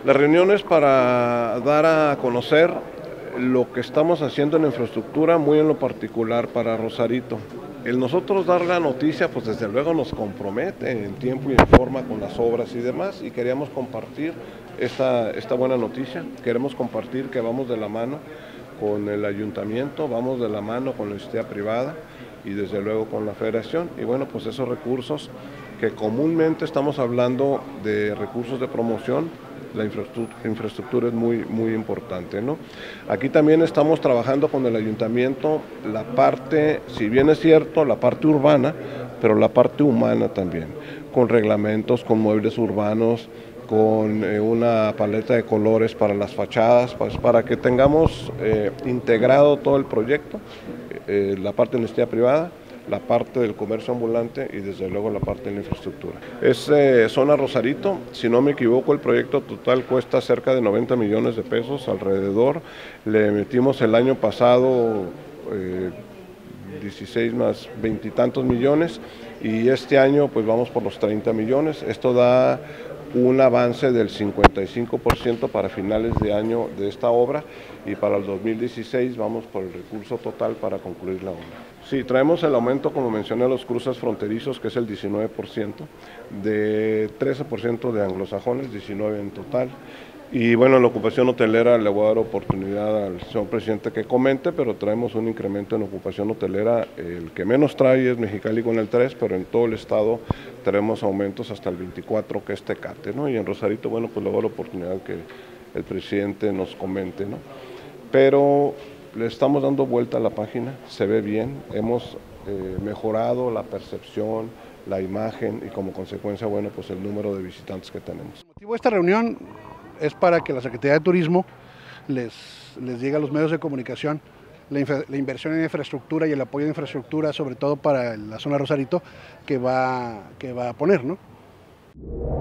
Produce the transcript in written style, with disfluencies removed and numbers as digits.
La reunión es para dar a conocer lo que estamos haciendo en infraestructura, muy en lo particular para Rosarito. El nosotros dar la noticia, pues desde luego nos compromete en tiempo y en forma con las obras y demás, y queríamos compartir esta buena noticia. Queremos compartir que vamos de la mano con el ayuntamiento, vamos de la mano con la iniciativa privada y desde luego con la federación. Y bueno, pues esos recursos que comúnmente estamos hablando de recursos de promoción, la infraestructura es muy importante, ¿no? Aquí también estamos trabajando con el ayuntamiento la parte, si bien es cierto, la parte urbana, pero la parte humana también, con reglamentos, con muebles urbanos, con una paleta de colores para las fachadas, pues, para que tengamos integrado todo el proyecto, la parte de la iniciativa privada, la parte del comercio ambulante y desde luego la parte de la infraestructura. Es zona Rosarito, si no me equivoco el proyecto total cuesta cerca de 90 millones de pesos alrededor, le metimos el año pasado 16 más 20 y tantos millones y este año pues vamos por los 30 millones, esto da un avance del 55% para finales de año de esta obra y para el 2016 vamos por el recurso total para concluir la obra. Sí, traemos el aumento, como mencioné, a los cruces fronterizos, que es el 19%, de 13% de anglosajones, 19% en total. Y bueno, en la ocupación hotelera le voy a dar oportunidad al señor presidente que comente, pero traemos un incremento en ocupación hotelera. El que menos trae es Mexicali con el 3%, pero en todo el estado tenemos aumentos hasta el 24%, que es Tecate, ¿no? Y en Rosarito, bueno, pues le voy a dar la oportunidad que el presidente nos comente, ¿no? Pero le estamos dando vuelta a la página, se ve bien, hemos mejorado la percepción, la imagen y como consecuencia, bueno, pues el número de visitantes que tenemos. El motivo de esta reunión es para que la Secretaría de Turismo les diga a los medios de comunicación la inversión en infraestructura y el apoyo de infraestructura, sobre todo para la zona Rosarito, que va a poner, ¿no?